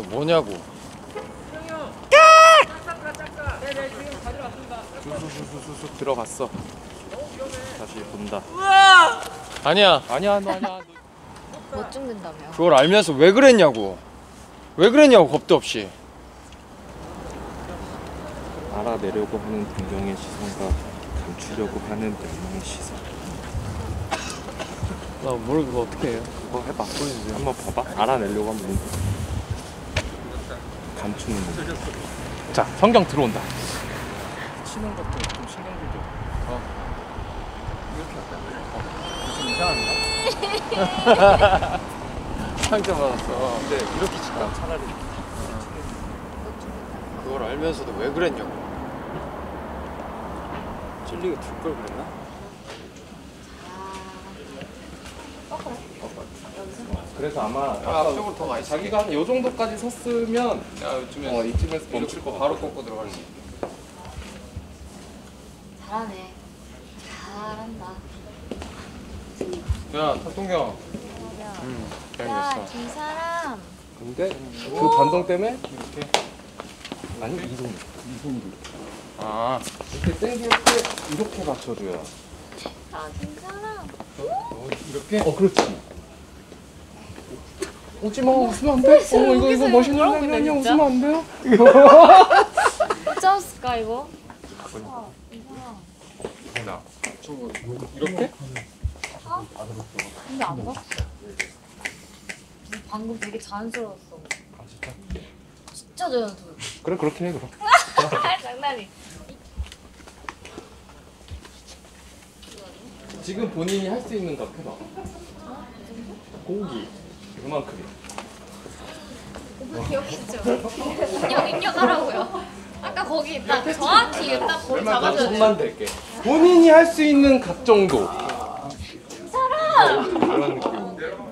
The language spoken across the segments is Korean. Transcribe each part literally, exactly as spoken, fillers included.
너 뭐냐고. 쑥쑥쑥쑥 들어갔어. 다시 본다. 아니야 아니야 너 아니야. 못 죽는다며. 그걸 알면서 왜 그랬냐고. 왜 그랬냐고 겁도 없이. 알아내려고 하는 동경의 시선과 감추려고 하는 멸망의 시선. 나 뭘 그거 어떻게 해요? 그거 해봐. 보여주세요. 한번 봐봐. 알아내려고 하면 감추는 거. 자, 성경 들어온다. 치는 것도 좀 신경 들죠. 어. 이렇게 할까? 어. 좀 이상한가? 상처 받았어. 근데 이렇게 치까 차라리. 그걸 알면서도 왜 그랬냐고. 찔리고 둘 걸 그랬나? 그래서 아마 앞쪽으로 더 많이 자기가 한 요 정도까지 섰으면 야, 요즘에 어, 이쯤에서 멈출 거 바로 꺾고 들어갈 수 있게. 잘하네. 잘한다. 야, 탁동경. 응, 야, 됐어. 김사람. 근데 그 반동 때문에 이렇게 아니 이 손, 이 손으로 이렇게. 아, 이렇게 땡길 때 이렇게 맞춰줘야. 아, 김사람. 어, 이렇게? 어, 그렇지. 오지 마, 웃으면 안 돼? 어, 이거 이거 멋있는 장면이야. 웃으면 안 돼요? 어쩌었을까 이거? 나 저거 이렇게? 어? 근데 안 봤어. 방금 되게 자연스러웠어. 아 진짜? 진짜 자연스러워. 그래 그렇게 해 그럼. 장난이. 지금 본인이 할 수 있는 거 해봐. 고기 그만큼이. 기억했죠? 입력 입력하라고요. 아까 거기 딱 정확히 딱 거기 잡아줘야 돼. 손만 댈게. 본인이 할 수 있는 각 정도. 사람. 그런 느낌.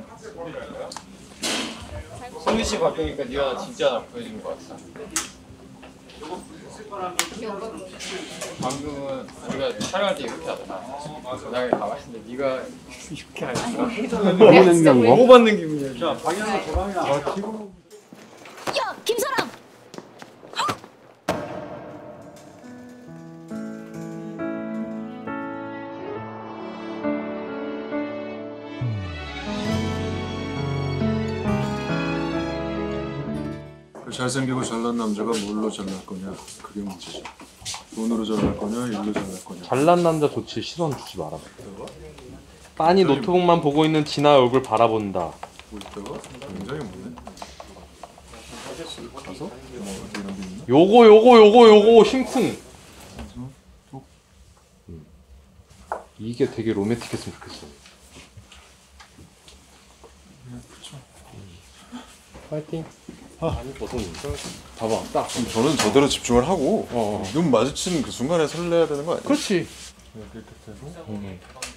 승희 씨 바뀌니까 네가 진짜 보여주는 것 같아. 방금은 우리가 촬영할 때 이렇게 하잖아. 나게 가만히 있는데 네가 이렇게 하니까 먹는 거? 뭐 받는 기분이야. 자, 방향을 돌아가면 아, 기분. 야, 김사람. 잘생기고 잘난 남자가 뭘로 잘날 거냐 그게 문제죠. 돈으로 잘날 거냐 일로 잘날 거냐. 잘난 남자 좋지. 시선 주지 마라. 빤히 노트북만 보고 있는 진아 얼굴 바라본다. 볼 때가 굉장히 많네. 가서 뭐 이런 게 있나? 요거 요거 요거 요거 심쿵. 음. 이게 되게 로맨틱했으면 좋겠어. 파이팅. 아니 벗어는 봐봐 딱. 저는 저대로 집중을 하고 어, 어. 눈 마주치는 그 순간에 설레야 되는 거 아니야? 그렇지. 이렇게 되고 음.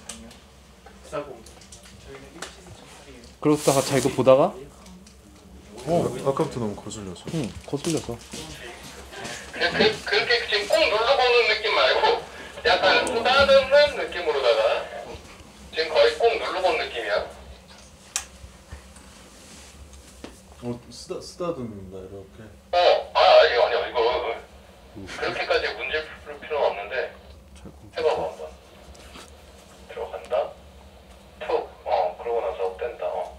그러다가 자기도 보다가 어. 아까부터 너무 거슬려서. 응 거슬려서. 그, 그렇게 지금 꼭 눌러보는 느낌 말고 약간 쓰다듬는 느낌으로다가 지금 거의 꼭 눌러보는 느낌이야. 어 쓰다 쓰다듬는다 이렇게. 어, 아, 아니, 아니, 이거 그렇게까지 문제 풀 필요는 없는데 해봐봐 한번. 들어간다. 툭. 어, 그러고 나서 뺀다. 어.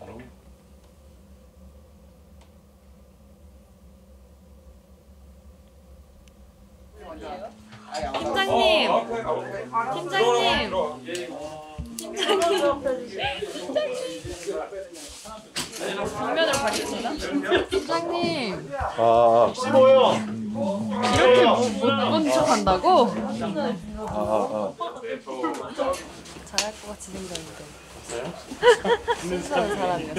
팀장님. 팀장님. 정면으로 가겠습니다. 팀장님. 아. 이렇게 못본 척한다고? 아, 아. 잘할 것 같이 생겼는데. 순수한 사람이었어.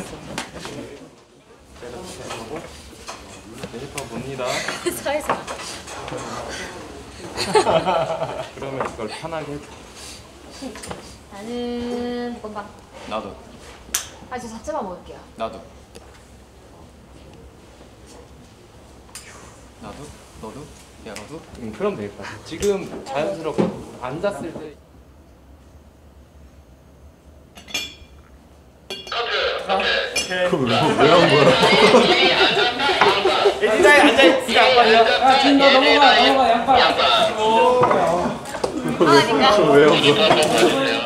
데이터 봅니다. 사회생활. 그러면 그걸 편하게 해줘. 나는 볶음밥. 나도. 아, 저 자체만 먹을게요. 나도. 나도? 너도? 야 너도? 응 그럼 되겠다. 지금 자연스럽게 앉았을 때 커트. 그걸 왜한 거야? 이 앉았다, 일어났다. 의자에 앉아있지 양반이야. 야 지금 너 넘어가 넘어가 양반. 아, 그러니까. 왜요? 모두 다